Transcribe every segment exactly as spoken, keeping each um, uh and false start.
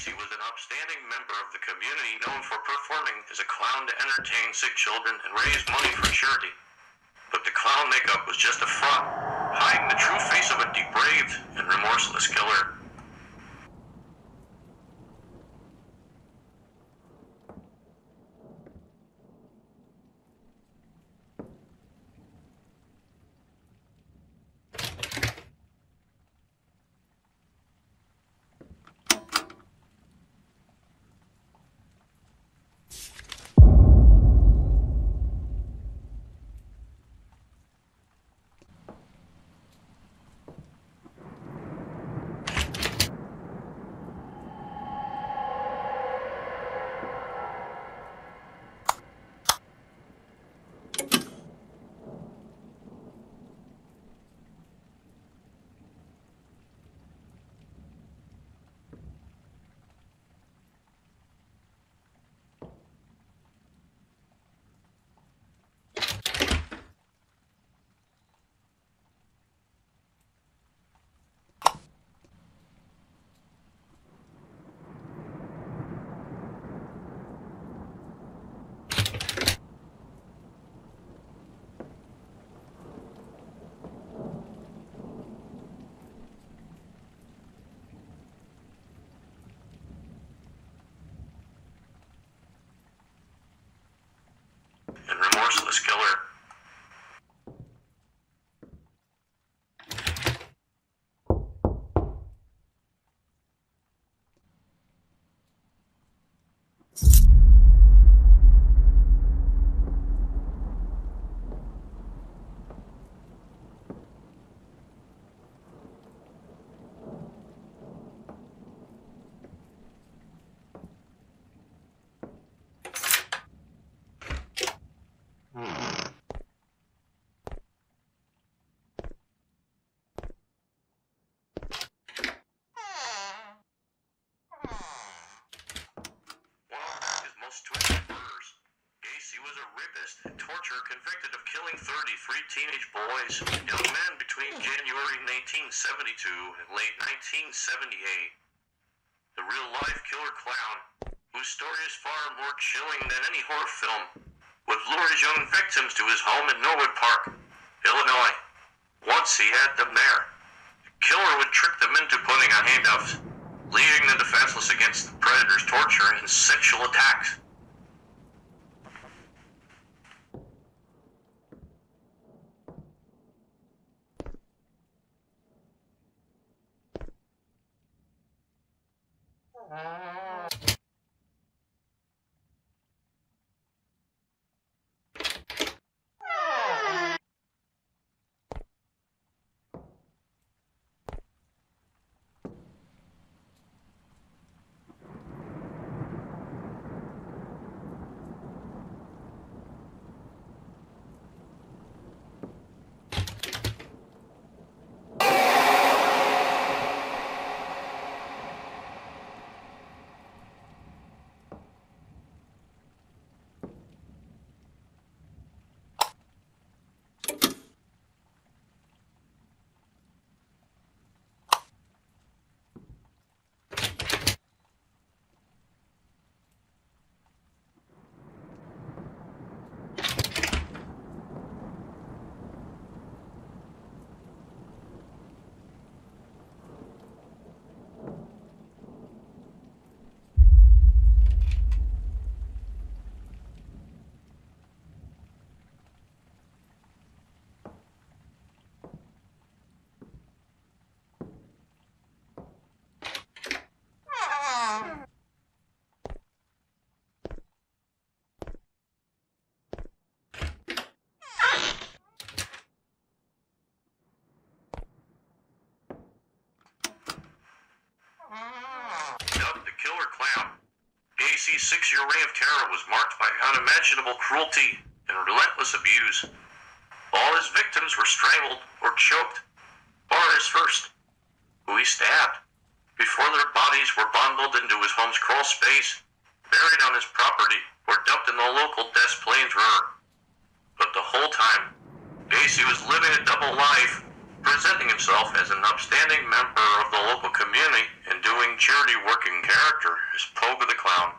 Gacy was an upstanding member of the community known for performing as a clown to entertain sick children and raise money for charity. But the clown makeup was just a front, hiding the true face of a depraved and remorseless killer. And remorseless killer. Gacy was a rapist and torturer convicted of killing thirty-three teenage boys, young men between January nineteen seventy-two and late nineteen seventy-eight. The real-life killer clown, whose story is far more chilling than any horror film, would lure his young victims to his home in Norwood Park, Illinois. Once he had them there, the killer would trick them into putting on handcuffs, leaving them defenseless against the predator's torture and sexual attacks. Dubbed the Killer Clown, Gacy's six-year reign of terror was marked by unimaginable cruelty and relentless abuse. All his victims were strangled or choked, or his first, who he stabbed, before their bodies were bundled into his home's crawl space, buried on his property, or dumped in the local Des Plaines River. But the whole time, Gacy was living a double life, presenting himself as an upstanding member of the local community and doing charity work in character as Pogo the Clown.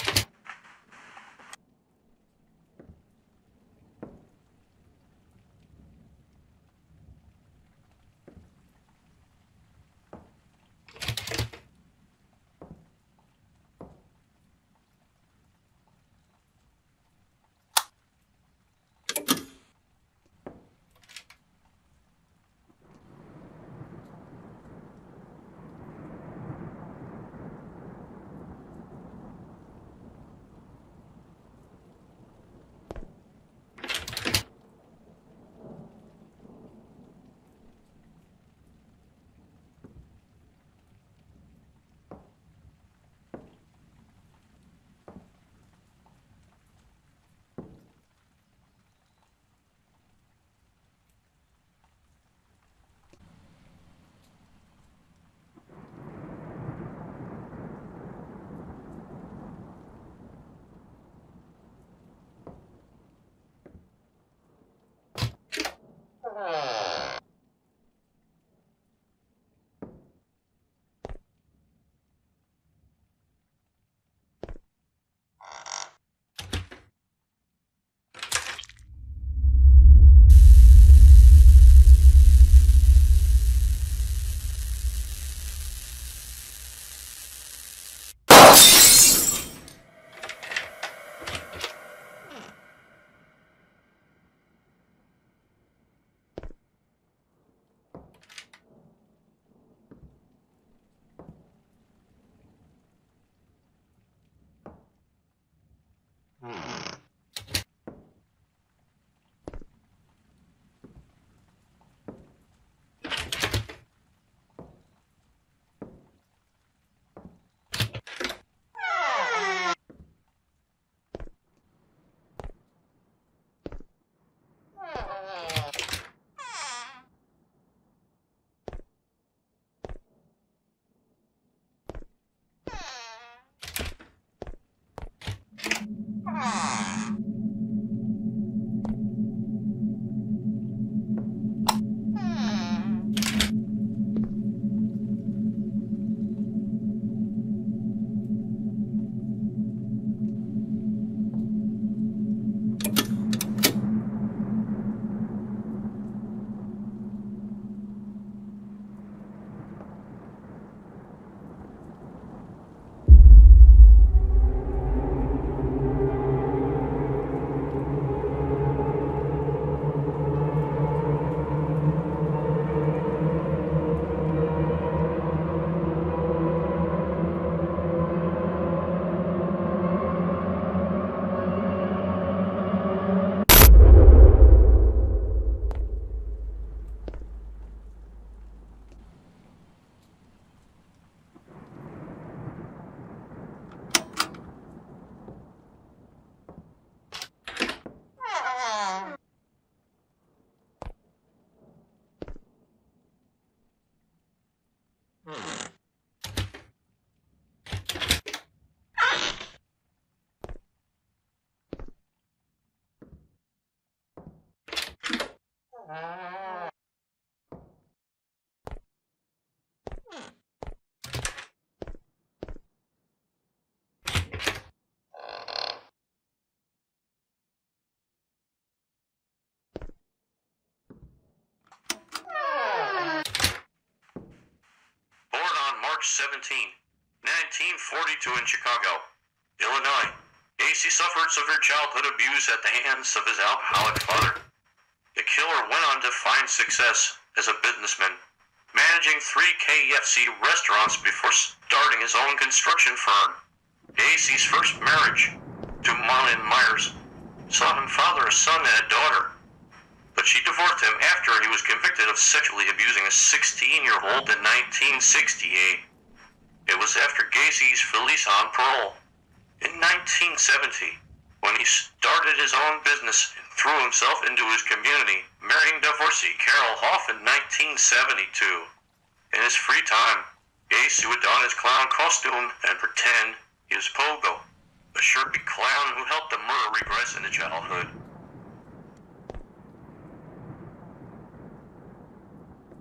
seventeenth, nineteen forty-two in Chicago, Illinois. A C suffered severe childhood abuse at the hands of his alcoholic father. The killer went on to find success as a businessman, managing three K F C restaurants before starting his own construction firm. A C's first marriage to Marlene Myers saw him father a son and a daughter, but she divorced him after he was convicted of sexually abusing a sixteen-year-old in nineteen sixty-eight. It was after Gacy's release on parole in nineteen seventy when he started his own business and threw himself into his community, marrying divorcee Carol Hoff in nineteen seventy-two. In his free time, Gacy would don his clown costume and pretend he was Pogo, a shirty clown who helped him murder regrets in his childhood.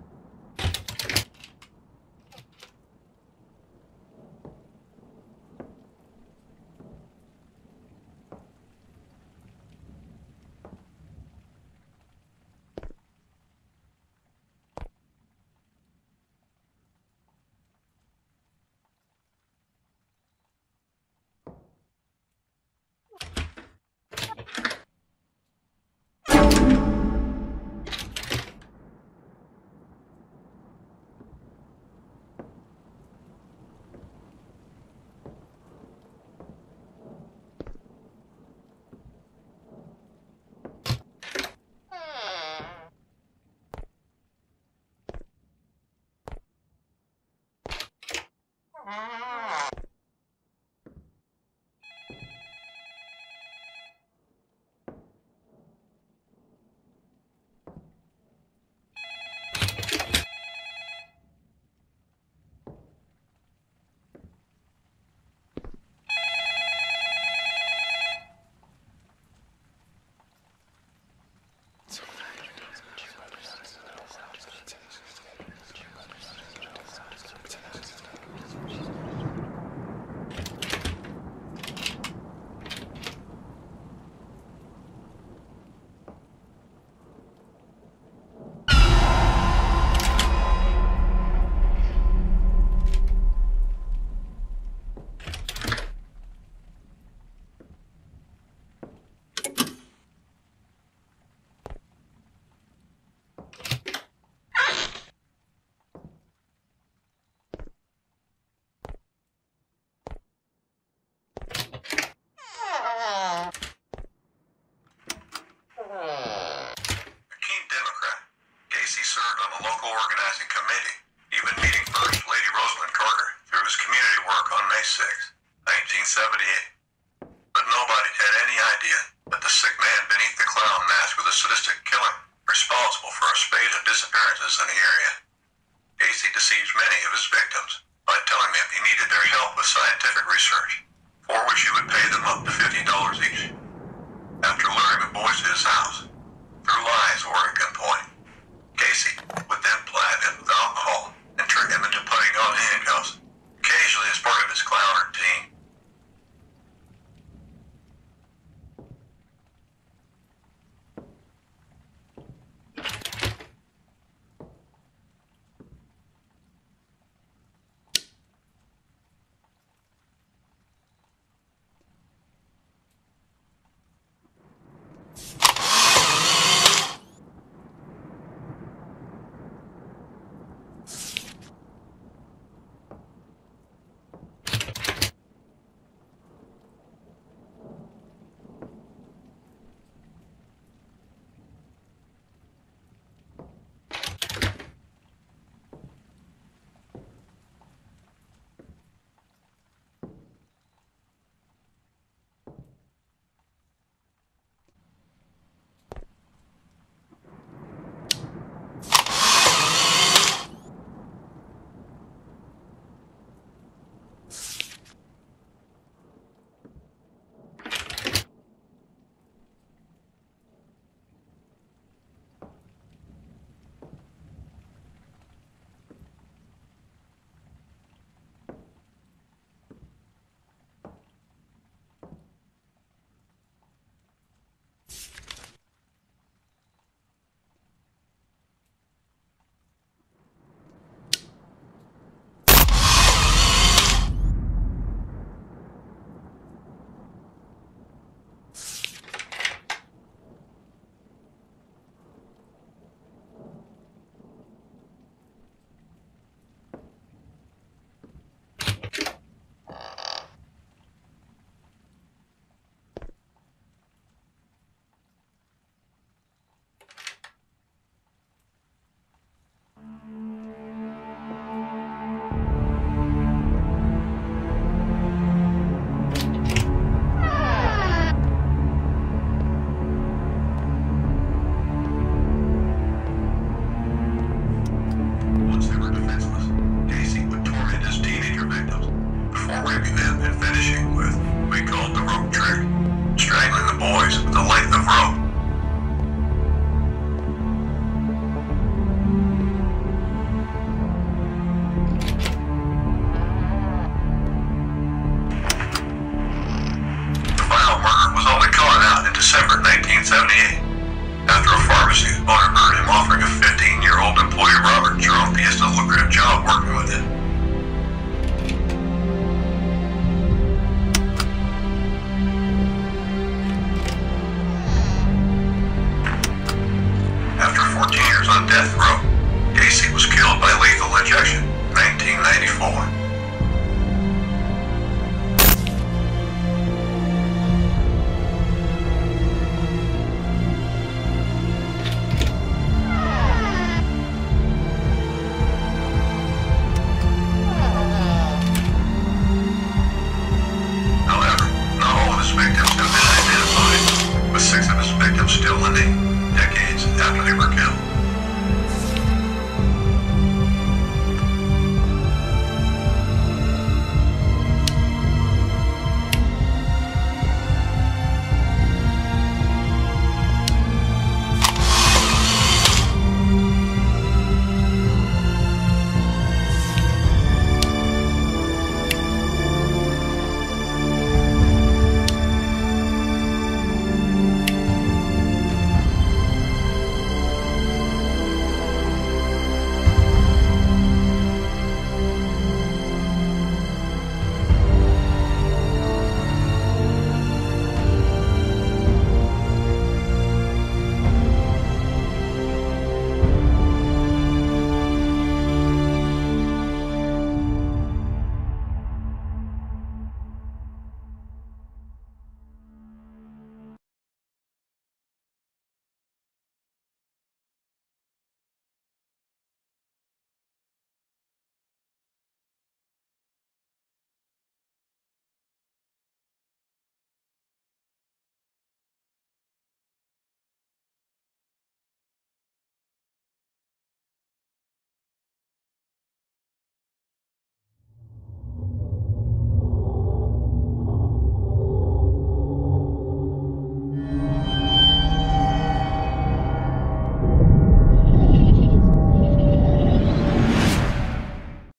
served on the local organizing committee, even meeting First Lady Rosalind Carter through his community work on May sixth, nineteen seventy-eight. But nobody had any idea that the sick man beneath the clown mask was a sadistic killer, responsible for a spate of disappearances in the area. Casey deceives many of his victims by telling them he needed their help with scientific research, for which he would pay them up to fifty dollars each. After luring the boys to his house, through lies or at gunpoint, Casey would then ply them with alcohol and trick them into putting on handcuffs, occasionally as part of his clown routine. December nineteen seventy-eight, after a pharmacy owner heard him offering a fifteen-year-old employee Robert Jerome Piesta a lucrative job working with him. After fourteen years on death row, Casey was killed by lethal injection in nineteen ninety-four.